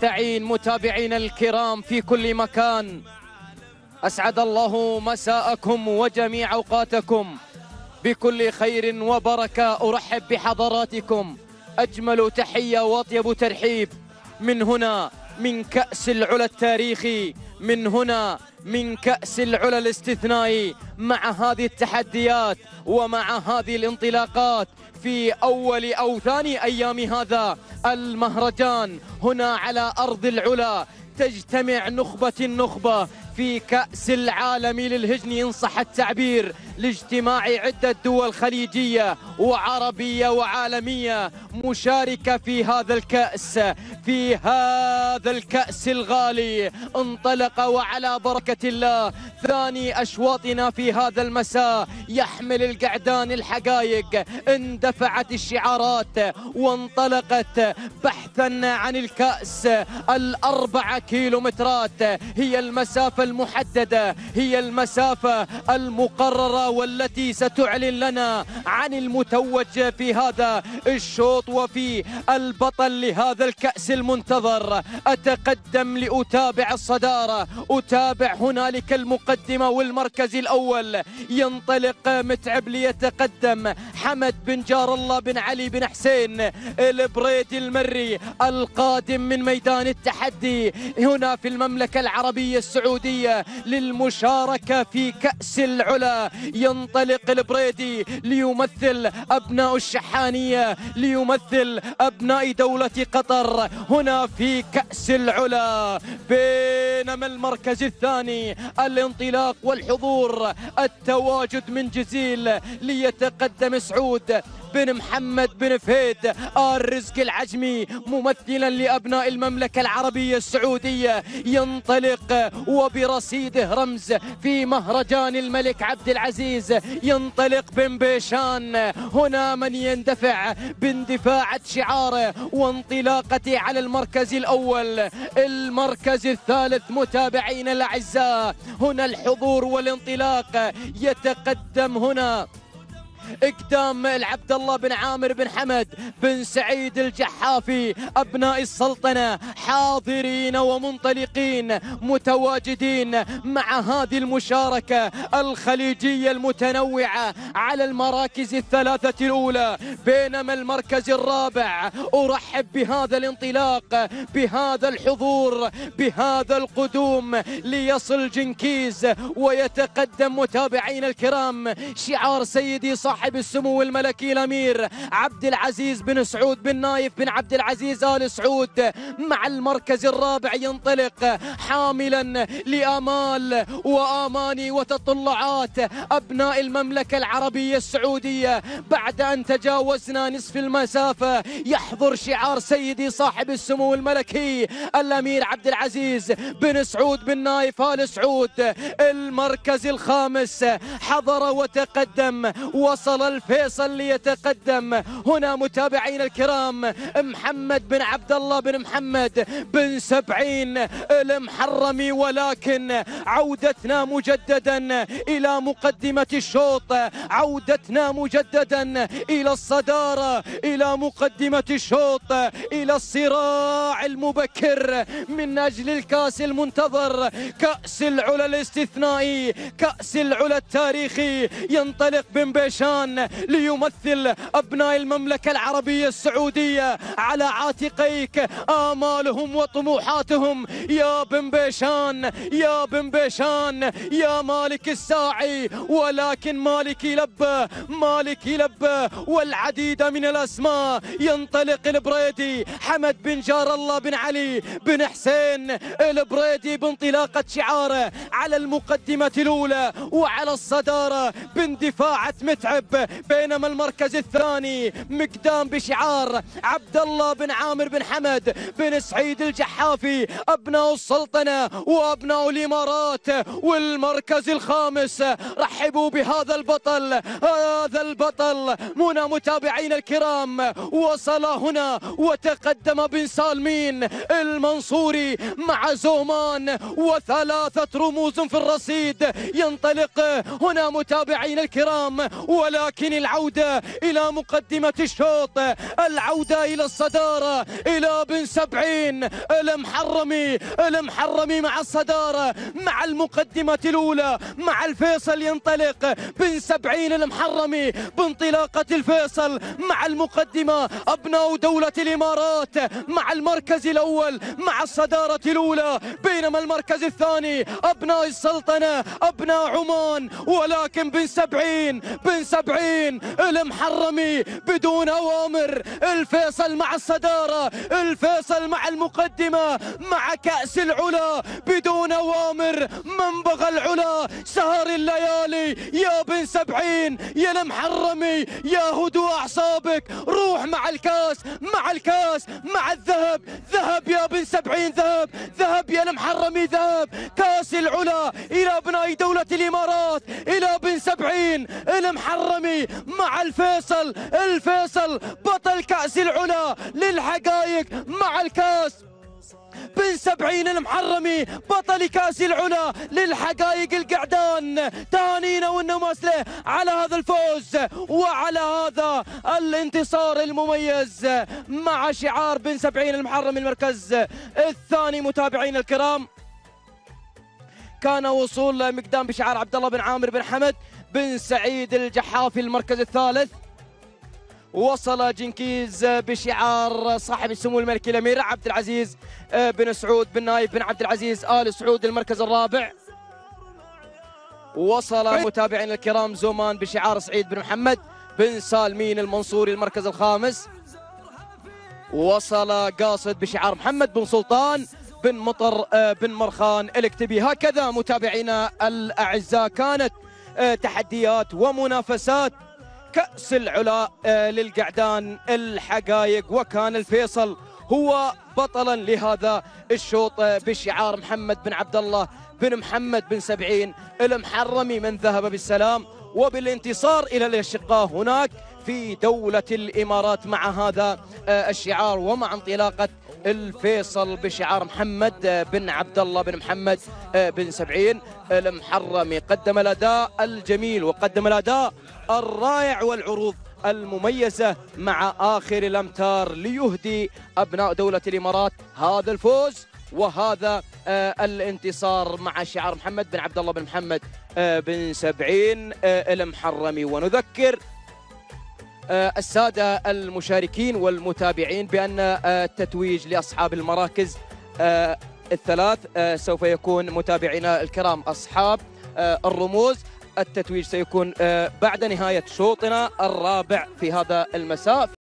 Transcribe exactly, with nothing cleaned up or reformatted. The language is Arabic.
نستعين متابعينا الكرام في كل مكان. أسعد الله مساءكم وجميع أوقاتكم بكل خير وبركة. أرحب بحضراتكم أجمل تحية وأطيب ترحيب من هنا من كأس العلا التاريخي، من هنا من كأس العلا الاستثنائي، مع هذه التحديات ومع هذه الانطلاقات في أول أو ثاني أيام هذا المهرجان هنا على أرض العلا. تجتمع نخبة النخبة في كأس العالم للهجن إن صح التعبير، لاجتماع عدة دول خليجية وعربية وعالمية مشاركة في هذا الكأس. في هذا الكأس الغالي انطلق وعلى بركة الله ثاني أشواطنا في هذا المساء. يحمل القعدان الحقائق، اندفعت الشعارات وانطلقت بحثا عن الكأس. الأربعة كيلومترات هي المسافة المحددة، هي المسافة المقررة والتي ستعلن لنا عن المتوج في هذا الشوط وفي البطل لهذا الكأس المنتظر. أتقدم لأتابع الصدارة، أتابع هنالك المقدمة والمركز الأول. ينطلق متعب ليتقدم حمد بن جار الله بن علي بن حسين البريدي المري القادم من ميدان التحدي هنا في المملكة العربية السعودية للمشاركة في كأس العلا. ينطلق البريدي ليمثل أبناء الشحانية، ليمثل أبناء دولة قطر هنا في كأس العلا. بينما المركز الثاني الانطلاق والحضور التواجد من جزيل ليتقدم سعود بن محمد بن فهيد الرزق العجمي ممثلا لأبناء المملكة العربية السعودية. ينطلق وبرصيده رمز في مهرجان الملك عبد العزيز. ينطلق بن بيشان هنا من يندفع باندفاعة شعاره وانطلاقته على المركز الأول. المركز الثالث متابعين الأعزاء هنا الحضور والانطلاق يتقدم هنا اقدام العبد الله بن عامر بن حمد بن سعيد الجحافي. ابناء السلطنه حاضرين ومنطلقين متواجدين مع هذه المشاركه الخليجيه المتنوعه على المراكز الثلاثه الاولى. بينما المركز الرابع ارحب بهذا الانطلاق، بهذا الحضور، بهذا القدوم ليصل جنكيز ويتقدم متابعين الكرام شعار سيدي صاحب السمو الملكي الأمير عبد العزيز بن سعود بن نايف بن عبد العزيز آل سعود. مع المركز الرابع ينطلق حاملا لآمال وآماني وتطلعات أبناء المملكة العربية السعودية. بعد أن تجاوزنا نصف المسافة يحضر شعار سيدي صاحب السمو الملكي الأمير عبد العزيز بن سعود بن نايف آل سعود. المركز الخامس حضر وتقدم، وصل الفيصل ليتقدم هنا متابعين الكرام محمد بن عبد الله بن محمد بن سبعين المحرمي. ولكن عودتنا مجددا إلى مقدمة الشوط، عودتنا مجددا إلى الصدارة، إلى مقدمة الشوط، إلى الصراع المبكر من أجل الكأس المنتظر، كأس العلا الاستثنائي، كأس العلا التاريخي. ينطلق بن بيشان ليمثل أبناء المملكة العربية السعودية على عاتقيك آمالهم وطموحاتهم. يا بن بيشان، يا بن بيشان، يا مالك الساعي. ولكن مالك لبى، مالك لبى والعديد من الأسماء. ينطلق البريدي حمد بن جار الله بن علي بن حسين البريدي بانطلاقة شعاره على المقدمة الأولى وعلى الصدارة باندفاعة متعب. بينما المركز الثاني مقدام بشعار عبد الله بن عامر بن حمد بن سعيد الجحافي أبناء السلطنة وأبناء الإمارات. والمركز الخامس رحبوا بهذا البطل، هذا البطل هنا متابعين الكرام وصل هنا وتقدم بن سالمين المنصوري مع زومان وثلاثة رموز في الرصيد. ينطلق هنا متابعين الكرام ولكن العودة إلى مقدمة الشوط، العودة إلى الصدارة، إلى بن سبعين المحرمي. المحرمي مع الصدارة، مع المقدمة الأولى، مع الفيصل ينطلق. بن سبعين المحرمي بانطلاقة الفيصل مع المقدمة. أبناء دولة الإمارات مع المركز الأول، مع الصدارة الأولى، بينما المركز الثاني أبناء السلطنة، أبناء عمان. ولكن بن سبعين بن سبعين المحرمي بدون أوامر. الفيصل مع الصدارة، الفيصل مع المقدمة، مع كأس العلا بدون أوامر. من بغى العلا سهر الليالي. يا بن سبعين يا المحرمي، يا هدوء أعصابك، روح مع الكاس، مع الكاس، مع الذهب. ذهب يا بن سبعين، ذهب، ذهب يا المحرمي، ذهب. كاس العلا إلى أبناء دولة الإمارات، إلى بن سبعين المحرمي مع الفيصل. الفيصل بطل كأس العلا للحقائق مع الكاس. بن سبعين المحرمي بطل كأس العلا للحقائق. القعدان تهانينا والنماس له على هذا الفوز وعلى هذا الانتصار المميز مع شعار بن سبعين المحرمي المركز الثاني. متابعين الكرام، كان وصول مقدام بشعار عبد الله بن عامر بن حمد بن سعيد الجحافي المركز الثالث. وصل جنكيز بشعار صاحب السمو الملكي الامير عبد العزيز بن سعود بن نايف بن عبد العزيز آل سعود المركز الرابع. وصل متابعين الكرام زومان بشعار سعيد بن محمد بن سالمين المنصوري المركز الخامس. وصل قاصد بشعار محمد بن سلطان بن مطر بن مرخان الاكتبي. هكذا متابعينا الأعزاء كانت تحديات ومنافسات كأس العلا للقعدان الحقائق، وكان الفيصل هو بطلا لهذا الشوط بشعار محمد بن عبد الله بن محمد بن سبعين المحرمي من ذهب بالسلام وبالانتصار إلى الأشقاء هناك في دولة الإمارات مع هذا الشعار، ومع انطلاقة الفيصل بشعار محمد بن عبد الله بن محمد بن سبعين المحرمي. قدم الأداء الجميل وقدم الأداء الرائع والعروض المميزة مع آخر الأمتار ليهدي أبناء دولة الإمارات هذا الفوز وهذا الانتصار مع شعار محمد بن عبد الله بن محمد بن سبعين المحرمي. ونذكر السادة المشاركين والمتابعين بأن التتويج لأصحاب المراكز الثلاث سوف يكون متابعينا الكرام أصحاب الرموز. التتويج سيكون بعد نهاية شوطنا الرابع في هذا المساء.